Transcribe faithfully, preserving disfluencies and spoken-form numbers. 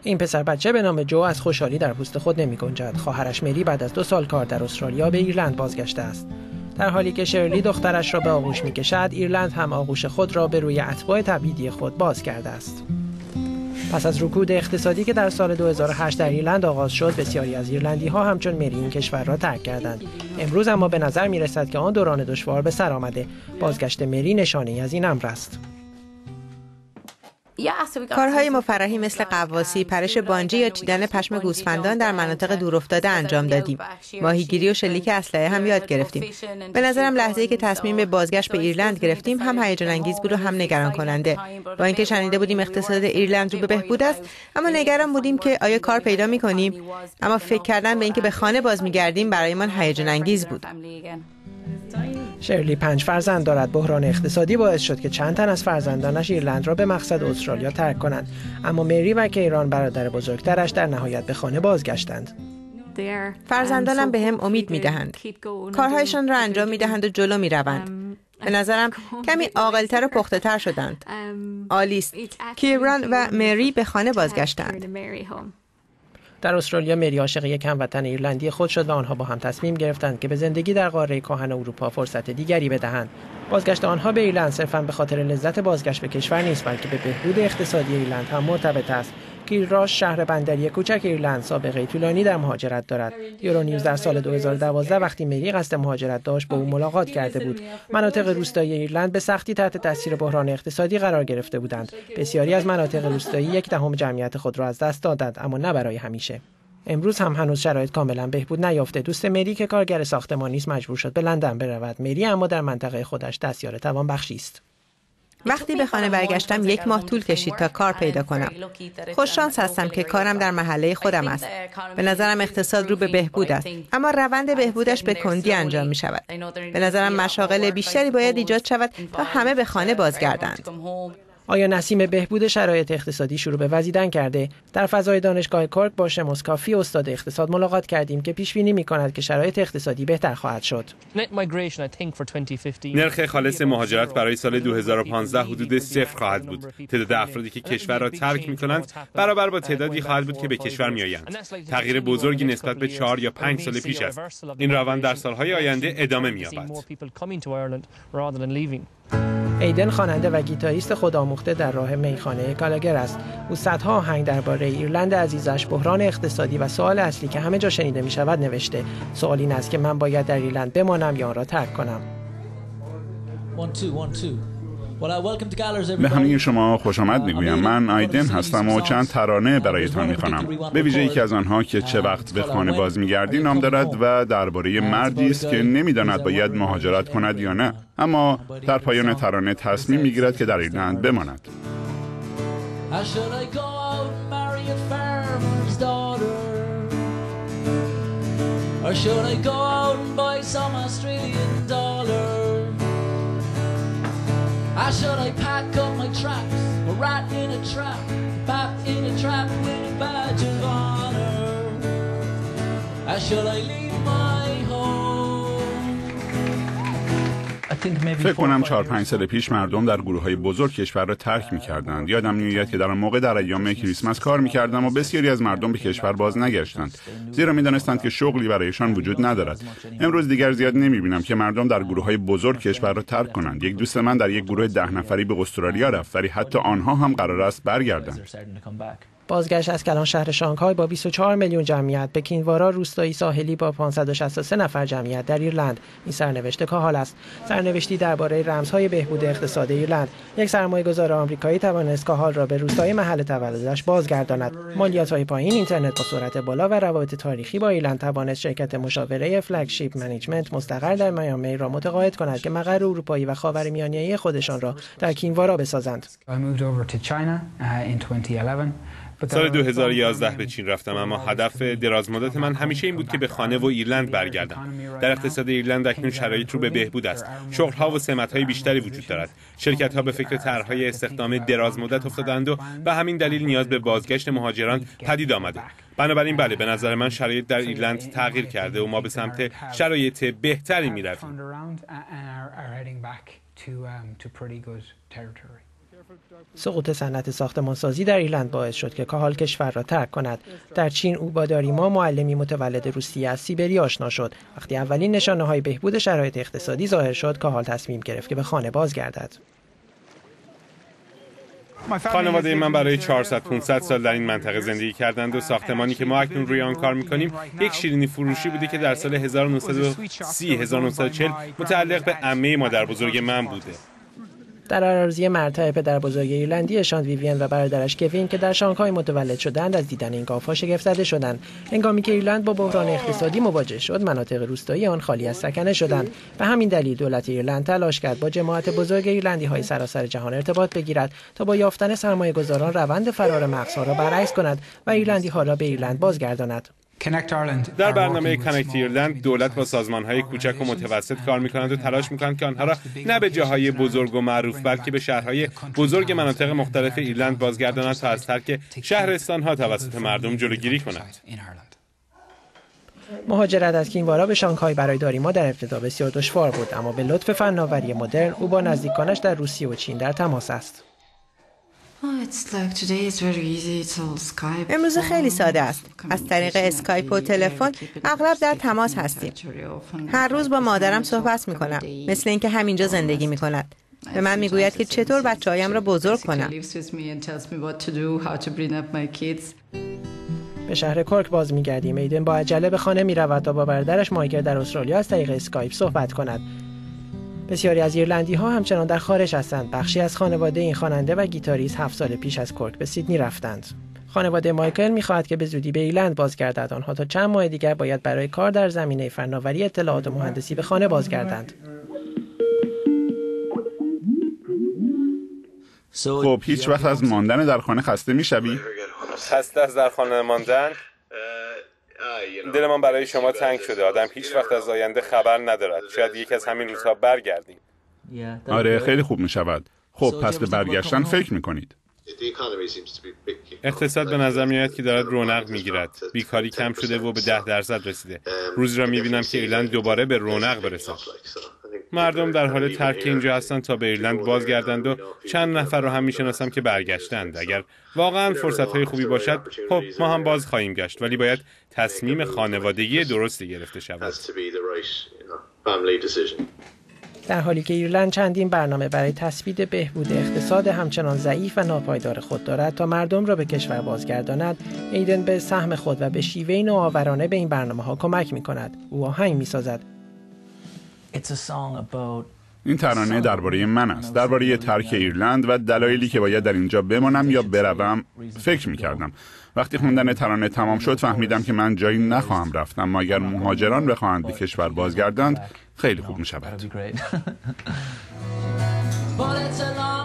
این پسر بچه به نام جو از خوشحالی در پوست خود نمی گنجد. خواهرش مری بعد از دو سال کار در استرالیا به ایرلند بازگشته است. در حالی که شرلی دخترش را به آغوش می کشد، ایرلند هم آغوش خود را به روی اتباع تبعیدی خود باز کرده است. پس از رکود اقتصادی که در سال دو هزار و هشت در ایرلند آغاز شد، بسیاری از ایرلندی ها همچون مری این کشور را ترک کردند. امروز اما به نظر می رسد که آن دوران دشوار به سر آمده. بازگشت مری نشانه از این امر است. کارهای مفرحی مثل قواسی، پرش بانجی یا چیدن پشم گوسفندان در مناطق دورافتاده انجام دادیم. ماهیگیری و شلیک اسلحه هم یاد گرفتیم. به نظرم لحظه‌ای که تصمیم به بازگشت به ایرلند گرفتیم هم هیجان انگیز بود و هم نگران کننده. با اینکه شنیده بودیم اقتصاد ایرلند رو به بهبود است، اما نگران بودیم که آیا کار پیدا می‌کنیم. اما فکر کردن به اینکه به خانه باز می‌گردیم برایمان هیجان انگیز بود. شرلی پنج فرزند دارد. بحران اقتصادی باعث شد که چند تن از فرزندانش ایرلند را به مقصد استرالیا ترک کنند، اما مری و کیران برادر بزرگترش در نهایت به خانه بازگشتند. فرزندانم به هم امید می‌دهند. کارهایشان را انجام می‌دهند و جلو می‌روند. به نظرم کمی عاقل‌تر و پخته‌تر شدند. عالی است. کیران و مری به خانه بازگشتند. در استرالیا مری عاشق یک هموطن ایرلندی خود شد و آنها با هم تصمیم گرفتند که به زندگی در قاره کهن اروپا فرصت دیگری بدهند. بازگشت آنها به ایرلند صرفاً به خاطر لذت بازگشت به کشور نیست، بلکه به بهبود اقتصادی ایرلند هم مرتبط است. کیلراش، شهر بندری کوچک ایرلند، سابقه طولانی در مهاجرت دارد. یورونیوز در سال دو هزار و دوازده وقتی مری قصد مهاجرت داشت با او ملاقات کرده بود. مناطق روستایی ایرلند به سختی تحت تاثیر بحران اقتصادی قرار گرفته بودند. بسیاری از مناطق روستایی یک دهم جمعیت خود را از دست دادند، اما نه برای همیشه. امروز هم هنوز شرایط کاملا بهبود نیافته. دوست مری که کارگر ساختمانی است مجبور شد به لندن برود. مری اما در منطقه خودش دستیار توانبخشی است. وقتی به خانه برگشتم یک ماه طول کشید تا کار پیدا کنم. خوششانس هستم که کارم در محله خودم است. به نظرم اقتصاد رو به بهبود است، اما روند بهبودش به کندی انجام می شود. به نظرم مشاغل بیشتری باید ایجاد شود تا همه به خانه بازگردند. آیا نسیم بهبود شرایط اقتصادی شروع به وزیدن کرده؟ در فضای دانشگاه کورک با شموس کافی استاد اقتصاد ملاقات کردیم که پیش بینی می‌کند که شرایط اقتصادی بهتر خواهد شد. نرخ خالص مهاجرت برای سال دو هزار و پانزده حدود صفر خواهد بود. تعداد افرادی که کشور را ترک می‌کنند برابر با تعدادی خواهد بود که به کشور می‌آیند. تغییر بزرگی نسبت به چهار یا پنج سال پیش است. این روند در سال‌های آینده ادامه می‌یابد. ایدن خواننده و گیتاریست خودآموخته در راه میخانه گالاگر است. او صدها آهنگ درباره ایرلند عزیزش، بحران اقتصادی و سوال اصلی که همه جا شنیده می شود نوشته. سوال این است که من باید در ایرلند بمانم یا آن را ترک کنم. به همه شما خوش آمد میگویم. من آیدن هستم و چند ترانه برایتان میخوانم. به ویژه یکی از آنها که چه وقت به خانه باز میگردی نام دارد و درباره مردی است که نمیداند باید مهاجرت کند یا نه، اما در پایان ترانه تصمیم میگیرد که در ایرلند بماند. How should I pack up my traps, a rat in a trap, bat in a trap with a badge of honor? How should I leave my home? فکر کنم چهار پنج سال پیش مردم در گروه‌های بزرگ کشور را ترک می‌کردند. یادم می‌آید که در آن موقع در ایام کریسمس کار می‌کردم و بسیاری از مردم به کشور باز نگشتند، زیرا می‌دانستند که شغلی برایشان وجود ندارد. امروز دیگر زیاد نمی‌بینم که مردم در گروه‌های بزرگ کشور را ترک کنند. یک دوست من در یک گروه ده نفری به استرالیا رفت، ولی حتی آنها هم قرار است برگردند. بازگشت از کلان شهر شانگهای با بیست و چهار میلیون جمعیت به کینوارا، روستایی ساحلی با پانصد و شصت و سه نفر جمعیت در ایرلند. این سرنوشت کاهال است. سرنوشتی درباره رمزهای بهبود اقتصاد ایرلند. یک سرمایه‌گذار آمریکایی توانست کاهال را به روستای محل تولدش بازگرداند. مالیات‌های پایین، اینترنت با سرعت بالا و روابط تاریخی با ایرلند توانست شرکت مشاوره فلگشیپ منیجمنت مستقر در میامی را متقاعد کند که مقر اروپایی و خاورمیانه‌ای خودشان را در کینوارا بسازند. سال دو هزار و یازده به چین رفتم، اما هدف دراز مدت من همیشه این بود که به خانه و ایرلند برگردم. در اقتصاد ایرلند اکنون شرایط رو به بهبود است. شغل‌ها و سمت‌های بیشتری وجود دارد. شرکت‌ها به فکر طرح‌های استخدام دراز مدت افتادند و به همین دلیل نیاز به بازگشت مهاجران پدید آمده. بنابراین بله، به نظر من شرایط در ایرلند تغییر کرده و ما به سمت شرایط بهتری می‌رویم. سقوط صنعت ساختمانسازی در ایرلند باعث شد که کاهال کشور را ترک کند. در چین او با داریما، معلمی متولد روسیه از سیبری آشنا شد. وقتی اولین نشانه‌های بهبود شرایط اقتصادی ظاهر شد، کاهال تصمیم گرفت که به خانه بازگردد. خانواده من برای چهارصد پانصد سال در این منطقه زندگی کردند و ساختمانی که ما اکنون روی آن کار می‌کنیم یک شیرینی فروشی بوده که در سال هزار و نهصد و سی هزار و نهصد و چهل متعلق به عمه مادر بزرگ من بوده. در آرزوی مرتع پدر بزرگ ایرلندی شان ویوین و برادرش کوین که در شانگهای متولد شدند از دیدن این گاوها شگفت زده شدند. هنگامی که ایرلند با بحران اقتصادی مواجه شد، مناطق روستایی آن خالی از سکنه شدند. به همین دلیل دولت ایرلند تلاش کرد با جماعت بزرگ ایرلندی‌های سراسر جهان ارتباط بگیرد تا با یافتن سرمایه‌گذاران روند فرار مغزها را برعکس کند و ایرلندی‌ها را به ایرلند بازگرداند. در برنامه کانکت ایرلند دولت با سازمان‌های کوچک و متوسط کار می‌کنند و تلاش می‌کنند که آنها را نه به جاهای بزرگ و معروف بلکه به شهرهای بزرگ مناطق مختلف ایرلند بازگردانند تا از ترک شهرستان‌ها توسط مردم جلوگیری کنند. مهاجرت از کینوارا به شانگهای برای داریما در ابتدا بسیار دشوار بود، اما به لطف فناوری مدرن او با نزدیکانش در روسیه و چین در تماس است. امروز خیلی ساده است. از طریق اسکایپ و تلفن اغلب در تماس هستیم. هر روز با مادرم صحبت می کنم، مثل اینکه همینجا زندگی می کند. به من می گوید که چطور بچه‌هایم را بزرگ کنم. به شهر کورک باز می گردیم. ایدن با عجله به خانه می رود تا با برادرش مایکل در استرالیا از طریق اسکایپ صحبت کند. بسیاری از ایرلندی ها همچنان در خارج هستند. بخشی از خانواده این خواننده و گیتاریست هفت سال پیش از کورک به سیدنی رفتند. خانواده مایکل می‌خواهد که به زودی به ایرلند بازگردد. آنها تا چند ماه دیگر باید برای کار در زمینه فناوری اطلاعات و مهندسی به خانه بازگردند. خب هیچ وقت از ماندن در خانه خسته می‌شوی؟ خسته از در خانه ماندن؟ دل من برای شما تنگ شده. آدم هیچ وقت از آینده خبر ندارد. شاید یک از همین روزها برگردیم. آره خیلی خوب می شود. خب پس به برگشتن فکر می کنید؟ اقتصاد به نظر می آید که دارد رونق می گیرد. بیکاری کم شده و به ده درصد رسیده. روزی را می بینم که ایرلند دوباره به رونق برسد. مردم در حال ترک اینجا هستند تا به ایرلند بازگردند و چند نفر را هم میشناسم که برگشتند. اگر واقعا فرصت‌های خوبی باشد، خب ما هم باز خواهیم گشت، ولی باید تصمیم خانوادگی درستی گرفته شود. در حالی که ایرلند چندین برنامه برای تثبیت بهبود اقتصاد همچنان ضعیف و ناپایدار خود دارد تا مردم را به کشور بازگرداند، ایدن به سهم خود و به شیوهی نوآورانه به این برنامه‌ها کمک می‌کند. او آهنگ می‌سازد. این ترانه درباره من است، درباره ترک ایرلند و دلایلی که باید در اینجا بمانم یا بروم فکر می‌کردم. وقتی خوندن ترانه تمام شد فهمیدم که من جایی نخواهم رفت، اما اگر مهاجران بخواهند به کشور بازگردند خیلی خوب می‌شود.